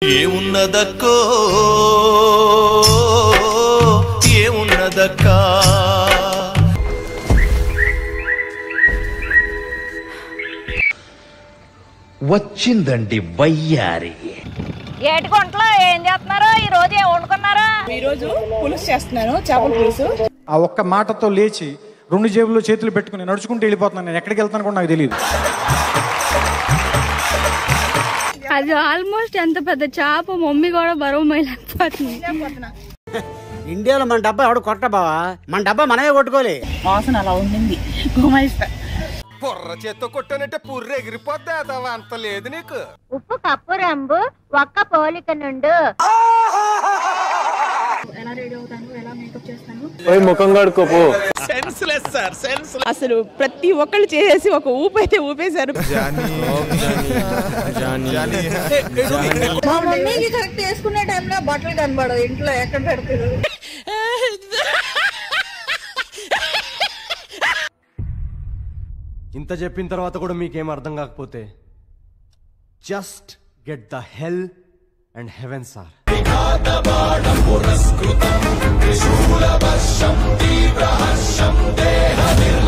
ఏమున్నదక్కో ఏమున్నదక్కా వచ్చిందండి వయ్యారి. ఏటి కొంటలో ఏం చేస్తున్నారు? ఈ రోజు ఏం వండుకున్నారా? ఈ రోజు పులుసు చేస్తున్నాను, చేపల పులుసు. ఆ ఒక్క మాటతో లేచి 2 జేబుల్లో చేతులు పెట్టుకుని నడుచుకుంటూ వెళ్ళిపోతున్నాను. నేను ఎక్కడికి వెళ్తాను కూడా నాకు తెలియదు. అది ఆల్మోస్ట్ ఎంత పెద్ద చేప మమ్మీ కూడా బరువు మైలేకపోతుంది. ఇండియాలో మన డబ్బా ఎవడు కొట్ట బావా, మన డబ్బా మనమే కొట్టుకోలే. వాసన అలా ఉండింది, గుమాయిస్తా. పొర్ర చేత్తో కొట్టానంటే పుర్రె ఎగిరిపోద్దా? అంత లేదు నీకు. ఉప్పు కప్పు రంబు ఒక్క పోలిక నుండు. ఎలా రెడీ అవుతాను, ఎలా మేకప్ చేస్తాను, అసలు ప్రతి ఒక్కళ్ళు చేసేసి ఒక ఊపు అయితే ఊపేశారు. మా మమ్మీకి కరెక్ట్ వేసుకునే టైంలో బట్టలు కనబడదు, ఇంట్లో ఎక్కడ పెడతారు. ఇంత చెప్పిన తర్వాత కూడా మీకేం అర్థం కాకపోతే just get the hell and heaven sir.